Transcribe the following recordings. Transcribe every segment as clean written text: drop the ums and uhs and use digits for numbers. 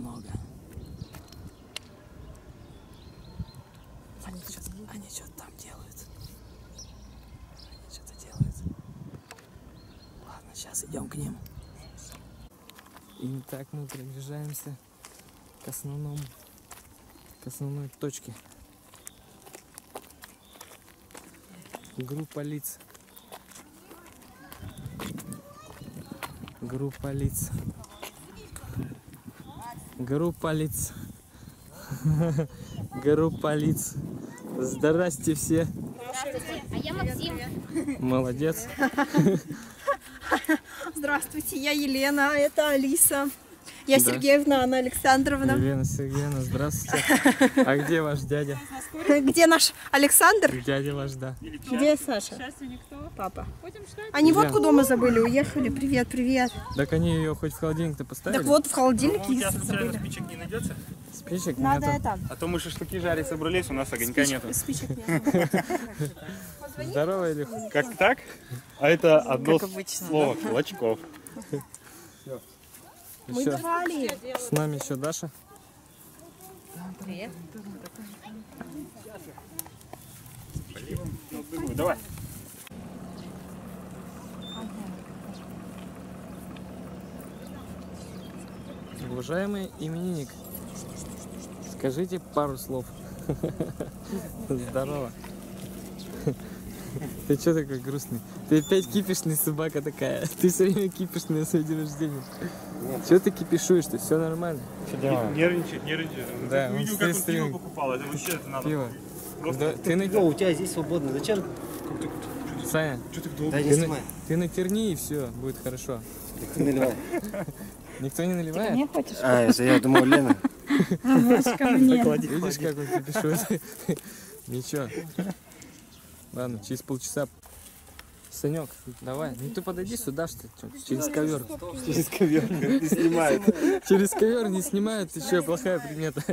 много. Они что-то там делают. Они что-то делают. Ладно, сейчас идем к ним. И так мы приближаемся к основной точке. Группа лиц. Группа лиц. Группа лиц. Группа лиц. Здрасте все. А я Максим. Молодец. Здравствуйте, я Елена, а это Алиса. Я Да. Сергеевна, Анна Александровна. Елена Сергеевна, здравствуйте. А где ваш дядя? Где наш Александр? Дядя ваш, да. Где Саша? Папа. Они водку дома забыли, уехали. Привет, привет. Так они ее хоть в холодильник-то поставили? Так вот, в холодильнике У тебя забыли. случайно спичек не найдется? Спичек Надо нету. это. А то мы шашлыки жарить собрались, у нас огонька нету. Спичек нет. Здорово, Илюх. Как так? А это одно слово Клочков. Мы Еще давали. с нами еще Даша. Давай. Уважаемый именинник, скажите пару слов. Здорово. Ты что такой грустный? Ты опять кипишная собака такая. Ты все время кипишная на свой день рождения. Чего ты кипишуешь-то? Все нормально. Нервничает. Да, Ты он видел, как он стрим. пиво покупал? Это вообще это надо. Пиво. Просто Да, ты на... У тебя здесь свободно. Зачем? Саня, что ты долго? Да не ты, снимай. ты натерни и все, будет хорошо. Не наливай. Никто не наливает? хочешь? А, это я думал, Лена. Видишь, как он кипишует? Ничего. Ладно, через полчаса. Санек, давай. Ну ты подойди сюда, что ли? Через ковер. Через ковер не снимает. Через ковер не снимают, ты что, плохая примета.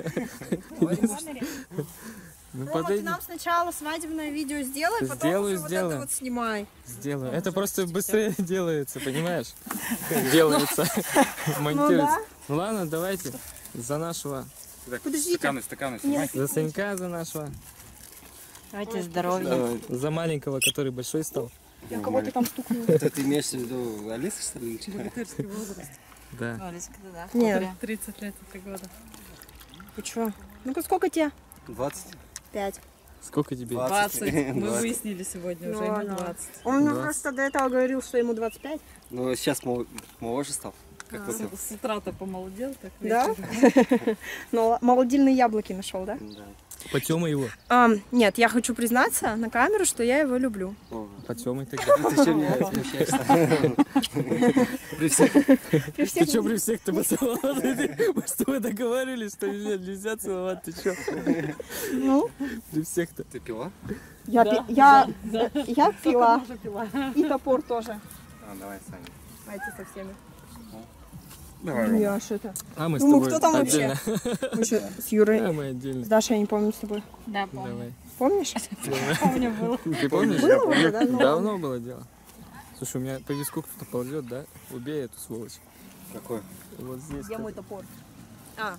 Ну Рома, ты подойди. нам сначала свадебное видео сделай, потом Сделаю, всё вот сделаю. это вот снимай. Сделаю. Это просто быстрее делается, понимаешь? Делается. Монтируется. Ну ладно, давайте. За нашего. Так, Подождите. стаканы снимай. За Санька, за нашего. Давайте здоровья. Давай. За маленького, который большой стал. Я кого-то там стукнула. Это ты имеешь в виду Алису, что ли? Да. Алиска, да? Нет. 30 лет, 3 года. Ты чё? Ну-ка, сколько тебе? 20. 5. Сколько тебе? 20. Мы 20. выяснили сегодня, уже ему 20. Он мне 20. просто до этого говорил, что ему 25. Ну, сейчас моложе стал. Как вот это. С утра-то помолодел, так Да? вечером. Но молодильные яблоки нашел, да? Да. Потемай его. Нет, я хочу признаться на камеру, что я его люблю. О, Потемай тогда. ну ты что меня смущаешься? При всех. При Ты всех что при всех то поцеловал? Мы с тобой договаривались, что нельзя целовать. Ты что? Ну, При всех-то. Ты пила? я пила. И топор тоже. А, давай, Саня. Давайте со всеми. Давай, Рома. Я что это? А мы с Ну, тобой кто там вообще? отдельно. Мы что, с Юрой? А мы отдельно. С Дашей я не помню с тобой. Да, помню. Давай. Помнишь? Помню, было. Ты помнишь? Было уже, да? Ну, Давно было дело. Слушай, у меня по виску кто-то ползет, да? Убей эту сволочь. Какой? Вот здесь. Где мой топор? А.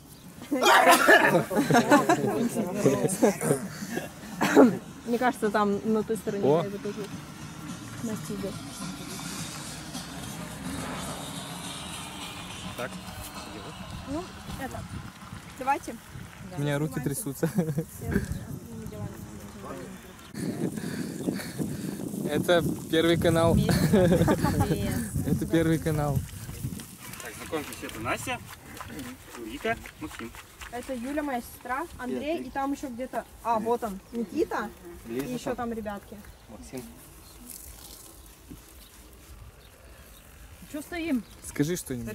Мне кажется, там на той стороне О. я его тоже настигла. Так. Ну, это. Давайте. У меня руки трясутся. Это первый канал. Это первый канал. Так, знакомьтесь, это Настя, Вика, Максим. Это Юля, моя сестра, Андрей, и там еще где-то... А, вот он, Никита, и Лиза еще там ребятки. Максим. Что стоим? Скажи что-нибудь.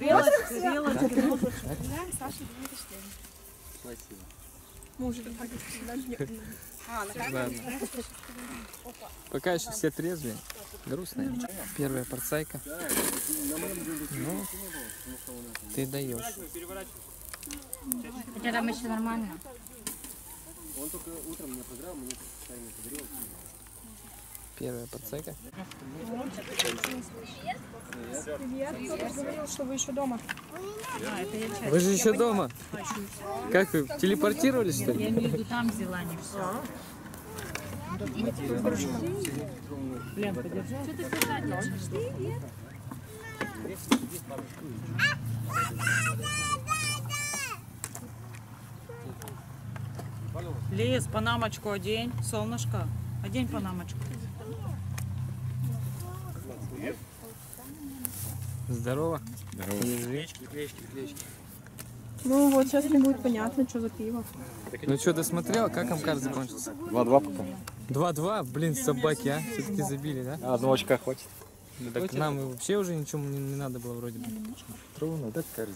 Спасибо. Мы уже Ладно. Пока еще все трезвые. Грустные. Первая порцайка. Ну, ты даешь. Хотя там еще нормально. Он только утром мне программу, мне специально подарил. Первая подсека. Привет. Кто говорил, что вы еще дома? Вы же еще дома. Как вы, телепортировались, что Я ли? имею в виду, там взяла, не все. Блин, подержи. Что ты держишь? Лиз, панамочку одень, солнышко. Одень панамочку. Здорово. Ну вот, сейчас не будет понятно, что за пиво. Ну что, досмотрел, как Амкар закончился? 2-2 пока. 2-2, блин, собаки, а? Все-таки забили, да? Одного очка хватит. Так нам и вообще уже ничего не надо было вроде бы. Трудно, да, какая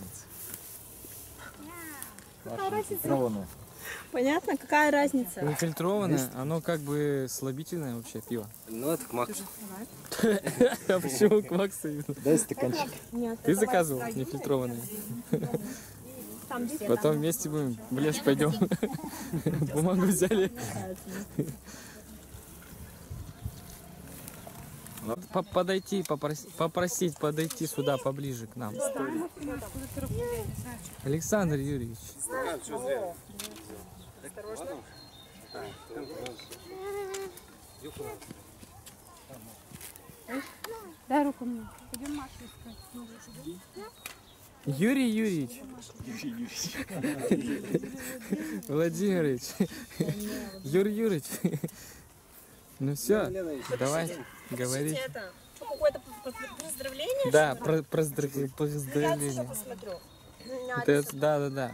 разница? Трудно. Понятно? Какая разница? Нефильтрованное, оно как бы слабительное вообще пиво. Ну, это к Максу. А почему к Максу именно? Дай стаканчик. Нет. Ты заказывал нефильтрованное? Там здесь. Потом вместе будем в лес пойдем. Бумагу взяли. Подойти, попросить подойти сюда поближе к нам. Александр Юрьевич. Дай руку мне. Юрий Юрьевич. Владимирович. Юрий Юрьевич. Ну все, давай, говори. Это какое-то поздравление? Да, поздравление. Посмотрю. Да.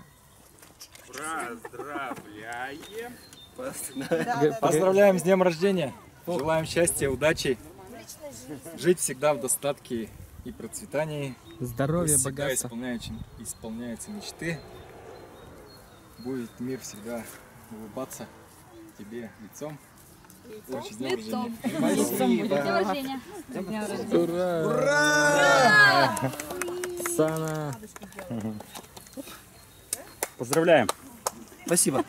Поздравляем! Поздравляем с днем рождения! Желаем счастья, удачи, жить всегда в достатке и процветании. Здоровья, Пусть всегда богатства. исполняются мечты. Будет мир всегда улыбаться тебе лицом. Очень с днем рождения. Спасибо. Ура! Сана. Поздравляем. Спасибо.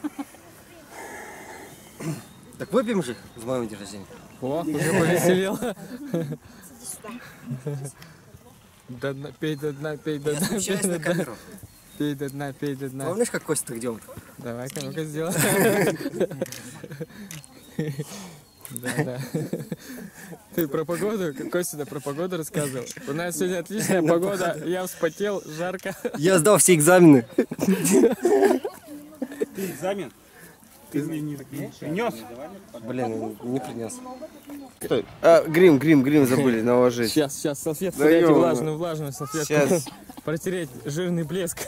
Так выпьем же с моего дня рождения. О, уже повеселел. До дна, пей до дна, пей до дна, пей Сейчас до на дна. камеру. Пей до дна, пей до дна. Помнишь, как Костя так делал? Давай-ка, ну-ка сделай. Да. Ты про погоду? Костя про погоду рассказывал. У нас сегодня отличная погода. Я вспотел, жарко. Я сдал все экзамены. Ты экзамен? Ты не принес? Блин, не принес. Грим забыли наложить. Сейчас, салфетку Да дайте, ё-моё. влажную салфетку. Сейчас. Протереть жирный блеск.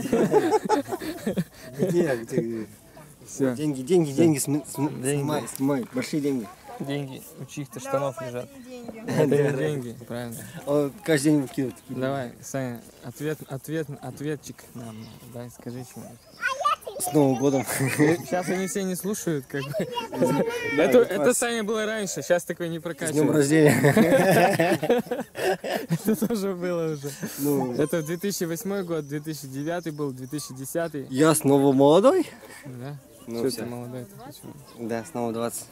Где? Все. Деньги, снимай. Большие деньги. Деньги у чьих-то штанов лежат. Это не деньги, правильно. Он каждый день выкидывает. Давай, Саня, ответчик нам. Дай, скажи что-нибудь. С Новым годом. Сейчас они все не слушают, как бы. Это Саня было раньше, сейчас такое не С днем прокачивает. рождения. Это тоже было уже. Ну, Это 2008 год, 2009 был, 2010. я снова молодой? Да? Ну, Что всё. ты молодой? Почему? Да, снова 20.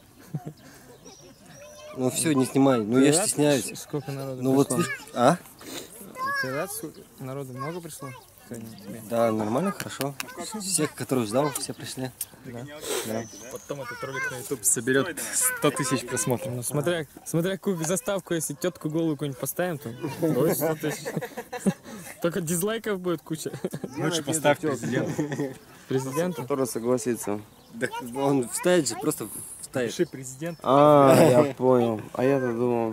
Ну все, не снимай. Ну я Ты ж рад, стесняюсь. Сколько народу Ну вот пришло? видишь. А? Ты рад, народу много пришло сегодня тебе? Да, нормально, хорошо. Всех, которых ждал, все пришли. Потом этот ролик на YouTube соберет 100 тысяч просмотров. Ну, смотря какую заставку, если тетку голую какую-нибудь поставим, то ой, 100 тысяч. Только дизлайков будет куча. Лучше поставь президента. Президента? Который согласится. Да он вставит же, просто вставит. Пиши президент. Я понял. А я-то думал.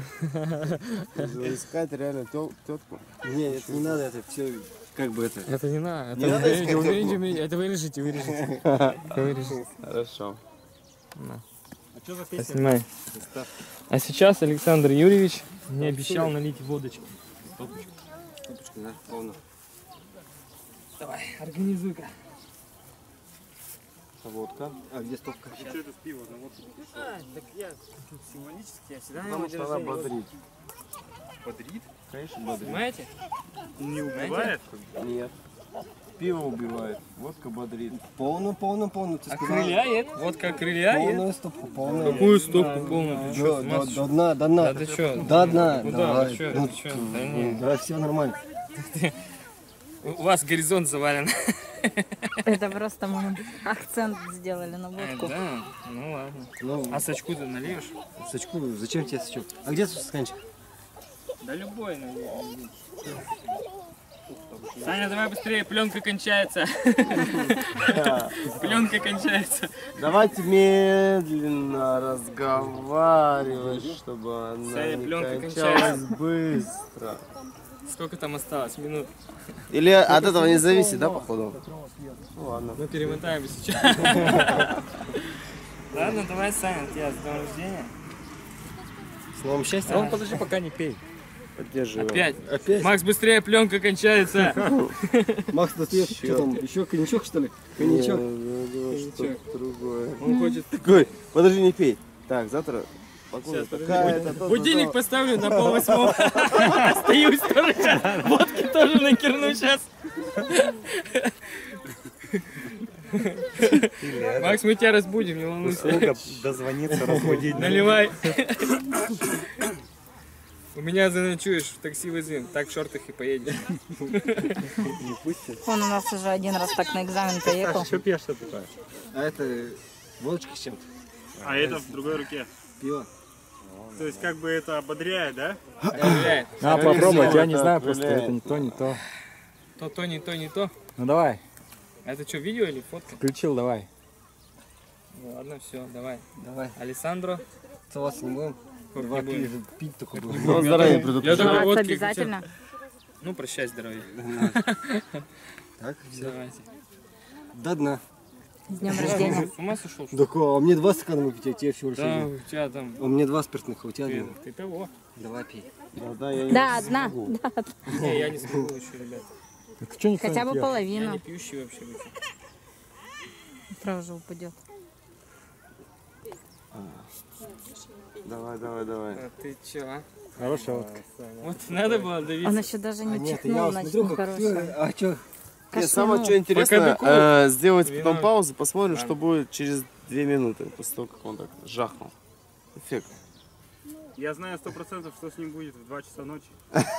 Искать реально тетку. Не, это не надо, это все как бы это. Это не надо. Не надо искать Это вырежете. Хорошо. На. А что за песня? Снимай. А сейчас Александр Юрьевич мне обещал налить водочки. Стопочка, да, ровно. Давай, организуй-ка. Водка. А где стопка? Что это с пива? Ну, вот. Так я символически, я всегда Потому что она бодрит. Бодрит? Конечно, бодрит. Понимаете? Не убивает? Нет. Пиво убивает, водка бодрит. Полную, ты А сказал. крыляет? Водка крыляет? Полную стопку, полную. Какую стопку полную? Ты что, с ума сошел? До дна, до дна. Да ты что? До дна. Куда? Давай. Ты что? Ну, Ты что? Да не. Да, все нормально. У вас горизонт завален. Это просто мы акцент сделали на водку. Да? Ну ладно. Ну, А сачку ты нальешь? сачку, зачем тебе сачок? А где стаканчик? Да любой, наверное. Саня, давай быстрее, пленка кончается. Пленка кончается. Давайте медленно разговаривать, чтобы она Саня, не пленка кончалась быстро. Сколько там осталось? Минут? Или от этого не зависит, да, походу? Ну ладно. Мы перемотаем сейчас. Ладно, давай, Саня, тебя с днем рождения. С новым счастьем. Ром, подожди, пока не пей. Поддерживаю. Опять. Опять? Макс, быстрее, пленка кончается. Макс, достаешь, что там, еще коньячок, что ли? Коньячок. Что-то другое. Он хочет. Такой, подожди, не пей. Так, завтра погода Сейчас, подожди. такая-то, Будильник поставлю на 7:30. Остаюсь тоже сейчас. Водки тоже накерну сейчас. Макс, мы тебя разбудим, не волнуйся. Сколько дозвониться, разбудить. Наливай. У меня заночуешь, в такси вызовем. Так в шортах и поедешь. Он у нас уже один раз так на экзамен поехал. Что пьешь-то такое? А это водочка с чем-то? А это в другой руке. Пиво. То есть как бы это ободряет, да? Проверяй. На, попробовать, я не это знаю, просто определяет. это не то, не то. То, не то, не то. Ну давай, А это что, видео или фотка? включил, давай. Ну, ладно, все, давай. Давай. Алессандро. Целоваться не будем? Как Два не будем. пить только будем. Ну, здоровья Я предупреждаю. только Целоваться водки обязательно. хотел. Ну, прощай, здоровья. Так, все. Давайте. До дна. С днем рождения. С ума сошел, что ли? Так, а мне 2 стакана выпить, а тебе всего лишь Да, один. у тебя там... У меня 2 спиртных, а у тебя Ты, один. ты того. Давай пей. Да, я не Да, одна. Да. Не, я не смогу еще, ребят. Так что никто Хотя не бы пьет? Я половину. не пьющий вообще. Вообще. Сразу же упадет. Давай, давай, давай. А ты че, а? Хорошая водка. Вот надо было давить. Он еще даже не Нет, я чихнул, вот значит, смотрю, как нехороший. ты, а что? Нет, самое Кашлянул. что интересно, кадыку. сделать Вино. потом паузу, посмотрим, Да. что будет через 2 минуты, после того, как он так жахнул. Эффект. Я знаю 100%, что с ним будет в 2 часа ночи.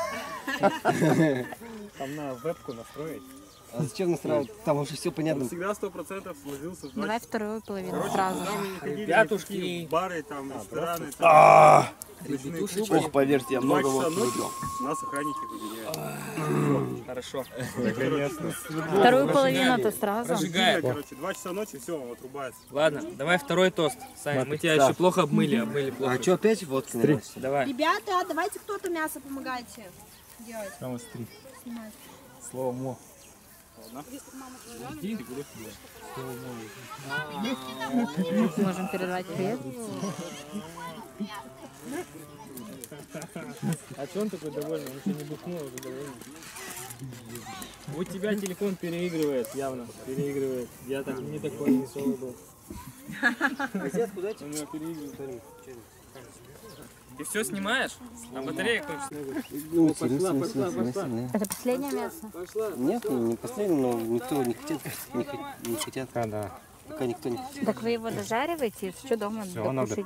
Там на вебку настроить. А зачем настраивать? Там уже все Он понятно. всегда 100% ложился в 2 Давай часа. вторую половину Короче, сразу куда же. мы не ходили, Ребятушки. никакие бары, там, рестораны, там, ночные клубы. Ох, поверьте, я 2 много часа водки ночи выпил. нас охранники выгоняют. Хорошо. Вторую половину-то сразу. Разжигай. Короче, 2 часа ночи, все, он отрубается. Ладно, давай второй тост. Саня, мы тебя еще плохо обмыли плохо. А что, опять водки наливать? Давай. Ребята, давайте кто-то мясо помогайте делать. Там три. Слово мо. Можем передать привет. А че он такой довольный? Он еще не бухнул, уже довольный. У тебя телефон переигрывает, явно. Переигрывает. Я так не такой веселый был. Он его переигрывает. Ты все снимаешь? А батарея кончится? Ну, сильно. Это последнее мясо? Нет, ну, не последний, но никто не хотят. Не хотят. А, да. Пока никто не хочет. Так вы его дожариваете, что дома докушайте?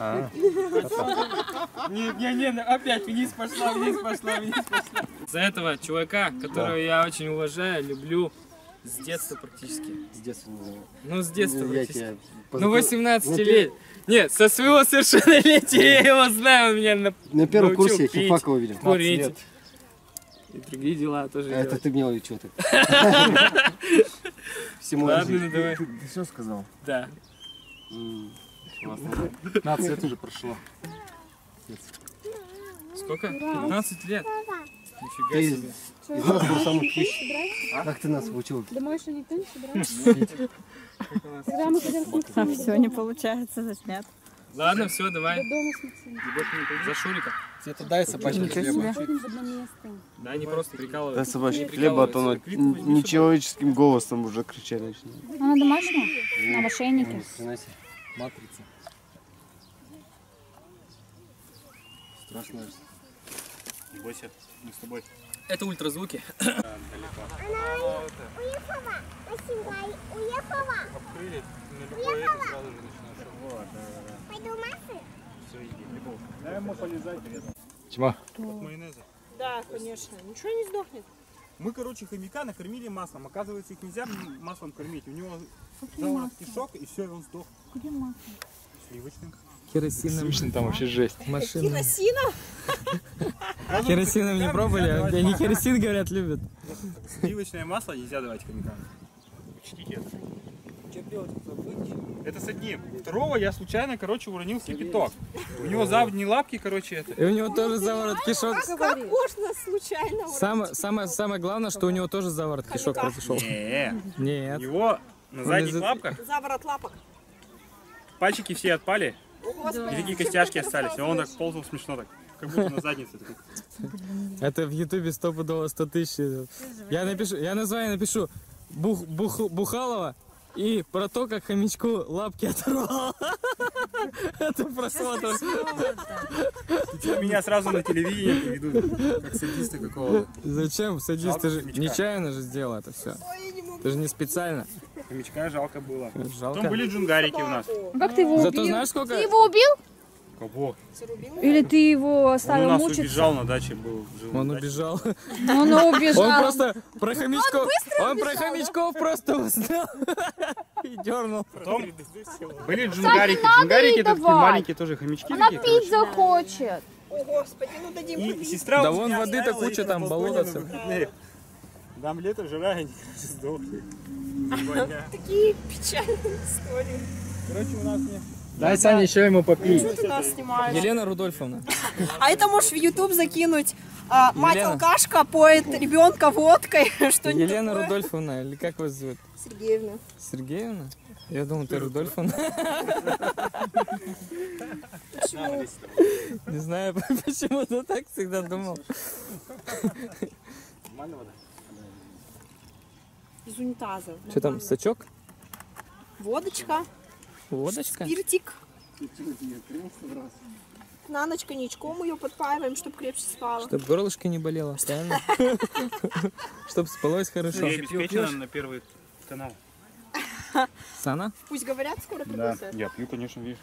Не, опять вниз пошла. За этого чувака, которого я очень уважаю, люблю с детства практически. С детства не знаю. Ну, с детства Я практически. тебя... Ну, 18 лет. Нет, со своего совершеннолетия я его знаю, он меня На первом научил курсе пить, химфака увидел. курить. И другие дела тоже Это делать. ты мне что ты? Всему Ладно, ну давай. Ты все сказал? Да. Классно. 15 лет уже прошло. Сколько? 15 лет. Нифига Ты себе. из нас был самый пищ. Как ты нас учил? Домой еще никто не собирается? Когда мы пойдем с Максимом Все не получается, заснят. Ладно, все, давай. дома с Максимом. За Шурика. Тебе дай собачий Ничего хлеба. себе. Ходим в одно место. Да, они просто Да, прикалываются. собачий Не хлеба, а то она прикалываются. нечеловеческим голосом уже кричали начинает. Она домашняя? На ошейнике? Матрица. Страшно. Не бойся, мы с тобой. Это ультразвуки. Открыли, на любой это сразу же начинаешь. Пойду массы? Все, иди, любовь. Дай ему полезать. Тьма. От майонеза. Да, конечно. Ничего не сдохнет. Мы, короче, хомяка накормили маслом. Оказывается, их нельзя маслом кормить. У него заворот кишок, и все, и он сдох. Где масло? Сливочным. Керосином. Слышно, там вообще жесть. Машина. Керосина? Керосином не пробовали? Они керосин, говорят, любят. Сливочное масло нельзя давать хомякам. Учтите это. Это с одним. Второго я случайно, короче, уронил кипяток. У него задние лапки, короче, это. И у него тоже заворот кишок. Как можно случайно? Самое главное, что у него тоже заворот кишок произошел. Не, у Нет. него на задних из-за- лапках Заворот лапок. пальчики все отпали, О, Господи. и такие костяшки остались. И он так ползал смешно так, как будто на заднице. такой. Это в Ютубе стопудово 100 тысяч. Я напишу, я название напишу Бухалова и про то, как хомячку лапки оторвало. Это просмотр. Меня сразу на телевидение приведут, как садиста какого-то. Зачем? Садись, Жалко ты же хомячка. нечаянно же сделал это все. Ты же не специально. Хомячка жалко было. Жалко. Потом были джунгарики у нас. Как ты его Зато убил? знаешь, сколько... Ты его убил? Кого? Или ты его Он у оставил нас мучиться? убежал на даче, был. Жил Он на даче. убежал. Он убежал. Он просто про хомячков. Он про хомячков просто узнал. И дернул. Потом были джунгарики. надо Джунгарики ей это такие давать. маленькие тоже хомячки. Она такие, пить захочет. О, Господи, ну дадим И попить. сестра Да у вон меня воды-то оставила куча их там, на балконе болото на выходные. Там лето, жара, они сдохли. Такие печальные истории. Короче, у нас не... Дай, Саня, еще ему попить. Что ты нас снимаешь? Елена Рудольфовна. А это можешь в YouTube закинуть. Мать Елена. алкашка поет ребенка водкой. Что-нибудь Елена такое. Рудольфовна, или как вас зовут? Сергеевна. Сергеевна? Я думал, ты Рудольфовна. Не знаю, почему-то так всегда думал. Из унитаза. Что там, сачок? Водочка, Водочка? спиртик. На ночь коньячком ее подпаиваем, чтобы крепче спала. Чтоб горлышко не болело, правильно? Чтоб спалось хорошо. Я обеспечена на первый канал. Сана, Пусть говорят, скоро Да, пригласят. я пью, конечно, видишь.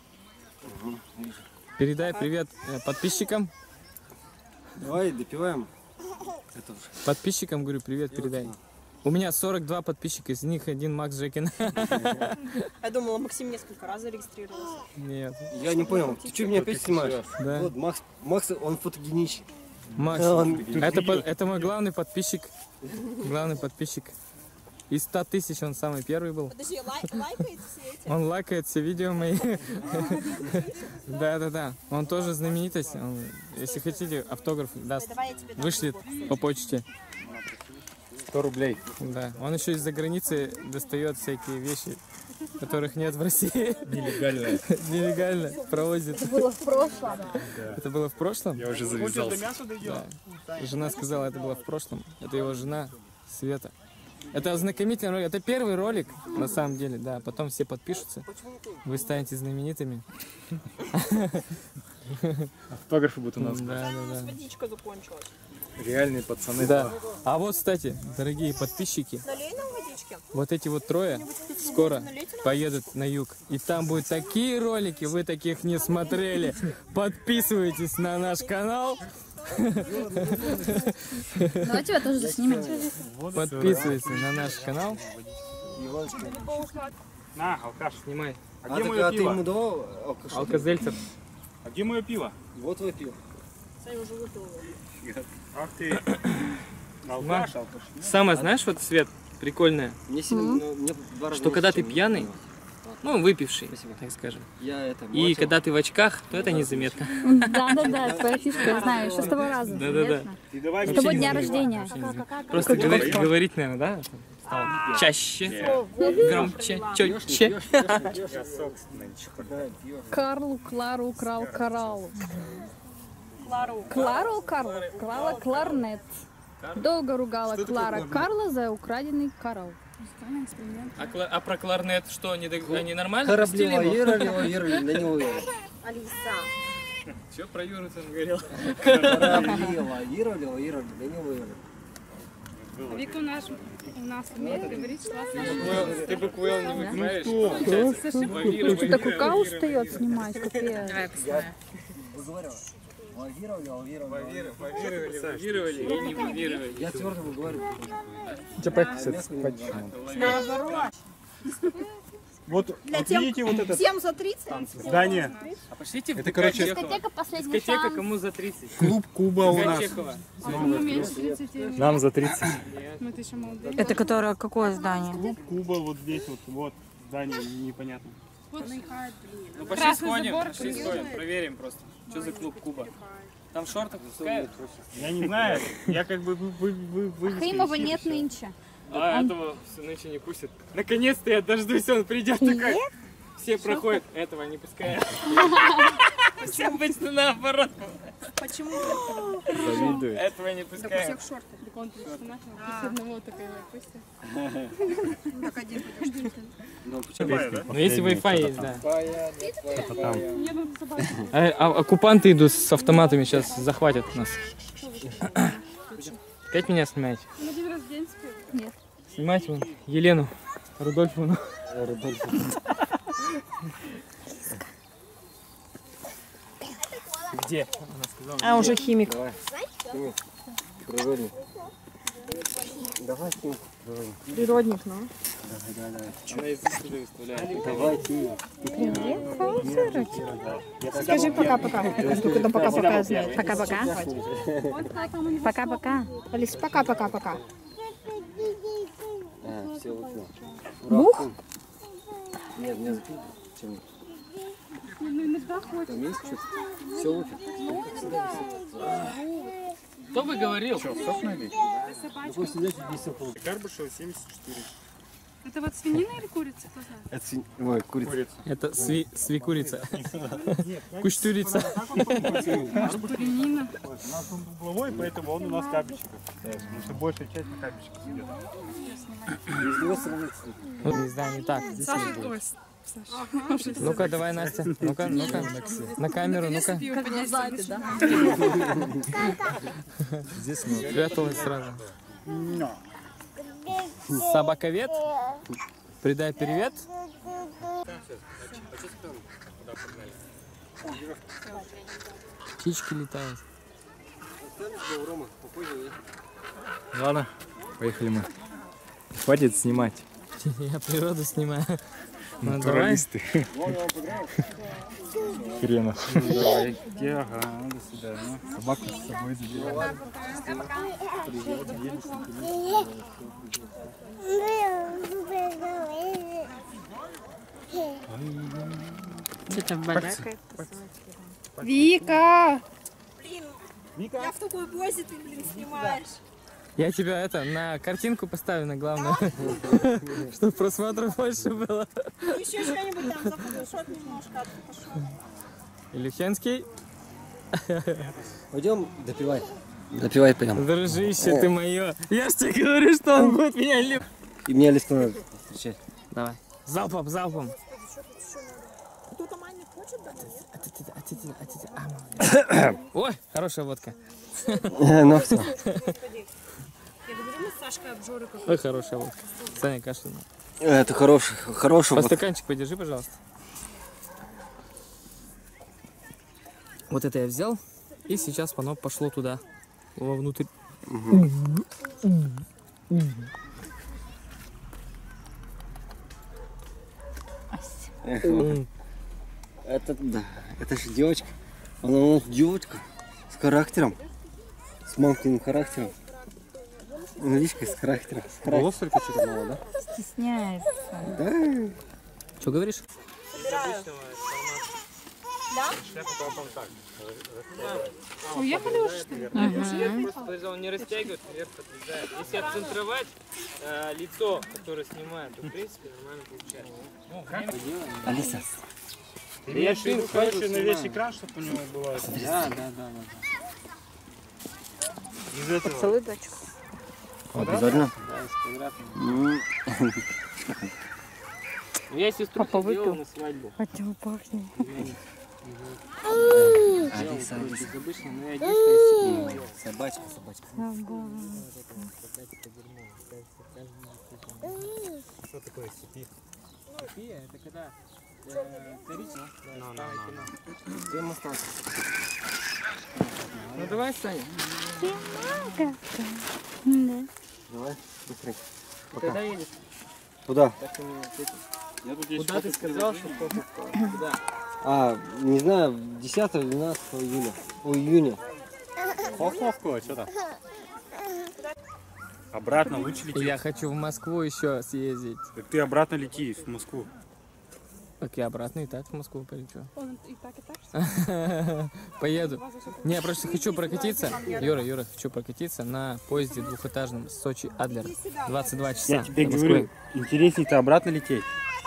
передай привет подписчикам. Давай допиваем. Подписчикам, говорю, привет передай. У меня 42 подписчика, из них один Макс Жекин. Я думала, Максим несколько раз зарегистрировался. Нет. Я не понял, ты что меня опять снимаешь? Да. Вот, Макс, он фотогеничный. Макс, Он- это мой главный подписчик. Главный подписчик. Из 100 тысяч он самый первый был. Подожди, лайкает все эти? Он лайкает все видео мои. Да. Он тоже знаменитость. Если хотите, автограф даст. Давай я тебе дам. Вышлет по почте. 100 рублей. Да. Он еще из-за границы достает всякие вещи, которых нет в России. Нелегальная. Нелегально провозит. Было в прошлом. Это было в прошлом? Я уже Хочешь, до завязался. мяса дойдем? Жена сказала, это было в прошлом. Это его жена Света. Это ознакомительный ролик. Это первый ролик, на самом деле, да. Потом все подпишутся. Вы станете знаменитыми. Автографы будут у нас. Да. Водичка закончилась. Реальные пацаны. Да. А вот, кстати, дорогие подписчики, Налей нам водички. вот эти вот трое скоро поедут на юг. И там будут такие ролики, вы таких не смотрели. Подписывайтесь на наш канал. Давай тебя тоже заснимем. Подписывайтесь на наш канал. На, алкаш. Снимай. А где так, мое ты ему пиво? давал алкоголь? Алкозельцер. А где мое пиво? Вот твое пиво. Саня уже выпил. Ах ты. Алкаш, алкаш. Самое, знаешь, вот, Свет, прикольное, Мне сильно, мне два раза что когда меньше, ты чем пьяный, мне. ну, выпивший, Спасибо. так скажем, Я это... и мочил. когда ты в очках, то это незаметно. Да, твоя фишка, я знаю, еще с того раза. Да. Ты давай С мне того сильно дня наливай. рождения. Просто говорить, наверное, да? Стало чаще, громче, четче. Я сок нынче. Карлу, Клару украл кораллу. Клару, Карла, клала кларнет. Долго ругала Клара Карла за украденный коралл. А про кларнет что, они нормально? Хороплево, ерли, на него верили. Алиса. Че про Юру там говорил? Лавировали, да не выиграли. Вика у нас умеет говорить классно. Ты буквы не выкрываешь? Что-то кука устает снимать, капец. Лавировали и не лавировали. Я твердо говорю. Вот видите вот это Всем за 30? здание? А пошлите в Это, короче, Дискотека последний дискотека шанс. кому за 30? клуб Куба у нас. Чехова. Кому меньше 30? Нам за 30. Мы еще молодые. Это которое какое здание? Клуб Куба вот здесь вот здание непонятно. Ну пошли сходим, проверим просто. Что за клуб Куба? Там в шортах пускают? Я не знаю, я как бы вы Хримова нет нынче. А этого все нынче не пустят. Наконец-то я дождусь, он придет такой. Все проходят, этого не пускают. Все обычно наоборот. Почему? Завидую. Этого не пускают. Шорты. Так он начал, с одного такая пусть. Так один пойдешь. Ну если Wi-Fi есть, да. Там. Оккупанты идут с автоматами, сейчас захватят нас. Опять меня снимаете? На день рождения спит. Нет. Снимайте вон Елену Рудольфовну. Где? А, уже химик. Природник. Давай, Тим. Природник, ну. Давайте. Скажи пока-пока. Только до пока-пока знает. Пока-пока. Пока-пока. Алис, пока-пока-пока. Все, вот. Бух? Нет, не закрыто. Чем? Ну иногда хочет. Там есть что-то? Все лучше. Кто бы говорил? Карбышева 74. Это вот свинина или курица? Кто знает? Это ой, курица. Это свекурица. Куштурица. Куренина. У нас он был главой, поэтому он у нас капельщик. Потому что большая часть на капельщиках идет. Без него сравниться. Ну, не знаю, не так. Здесь Саша, не будет. ой, Саша. Ну-ка, давай, Настя. Ну-ка. На камеру, ну-ка. Как глазами, да? Здесь мы. Спряталась сразу. Собаковед. Придай привет. Птички летают. Ладно, поехали мы. Хватит снимать. Я природу снимаю. Ну, давай. Натуралисты. Хренов. Давай, ага, до свидания. Собаку с собой забирай. Что-то балякает. Вика! Вика, Я в такой позе ты, снимаешь. Я тебя на картинку поставлю на главное. Чтобы просмотров больше было. Еще что-нибудь там зафотошоп немножко отфотошоп. Илюхенский. Пойдем, допивай. Допивай прям. Дружище, ты мое. Я ж тебе говорю, что он будет меня любить. И мне Алиску надо встречать. Давай. Залпом. Кто-то маме хочет добавить? Ой, хорошая водка. Ну все. Я говорю, мы с Сашкой обжоры как. Ой, хорошая водка. Саня кашлял. Это хороший. По стаканчик подержи, пожалуйста. Вот это я взял. И сейчас оно пошло туда. Вовнутрь. Это да. Это же девочка. Она у нас девочка с характером. С мамкиным характером. Ну, видишь, с характером. голос только что-то мало, да? Стесняется. Да. Что говоришь? Уехали уже, что ли? Просто он не растягивает, вверх отрезает. Если отцентровать лицо, которое снимает, то в принципе нормально получается. Алиса. Я иду, короче, на весь экран, чтобы у него было. Да. Из этого. Целую дочку. Обязательно. Я сестру Папа сделал выпил. на свадьбу. От него пахнет. Алиса, Алиса. Собачка, собачка. Что такое сипи? Это когда коричнево. Где остался? Ну давай, Саня. Давай, быстрее. Когда едешь? Куда? Куда ты сказал, что куда? А, не знаю, 10-12 июля. Июня. Хоховку, что там? Обратно лучше лететь. Я хочу в Москву еще съездить. Так ты обратно лети в Москву. Так я обратно и так в Москву полечу. Он и так. Поеду. Не, я просто хочу прокатиться. Юра, хочу прокатиться на поезде двухэтажном Сочи-Адлер. 22 часа. Я тебе до Москвы. говорю, интереснее-то обратно лететь.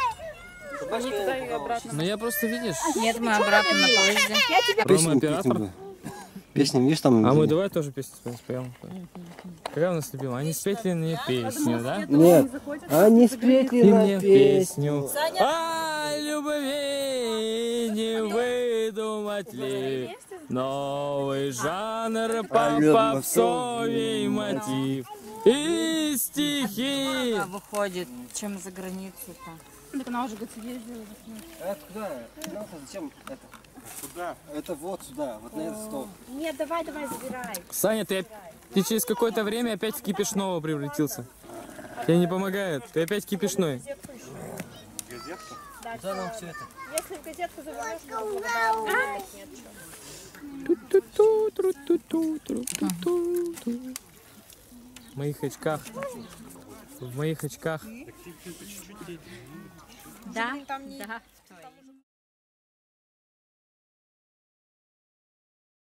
Ну я просто, видишь, Нет, мы обратно на поезде. Рома оператор. Песня, видишь, там... А мы давай тоже песню споем. Какая у нас любимая? Они спетли мне песню, да? Нет, они спетли Ты на мне песню. О любви не выдумать ли новый жанр попсовый мотив и стихи. Выходит, чем за границу-то. Так она уже говорит, съездила. Это куда? Зачем это? Куда? Это вот сюда, вот на этот стол. Нет, давай, забирай. Саня, ты через какое-то время опять в кипишного превратился. Тебе не помогает, ты опять кипишной. Куда нам все это? Если в газетку завернешь, В моих очках. В моих очках. Да? Да.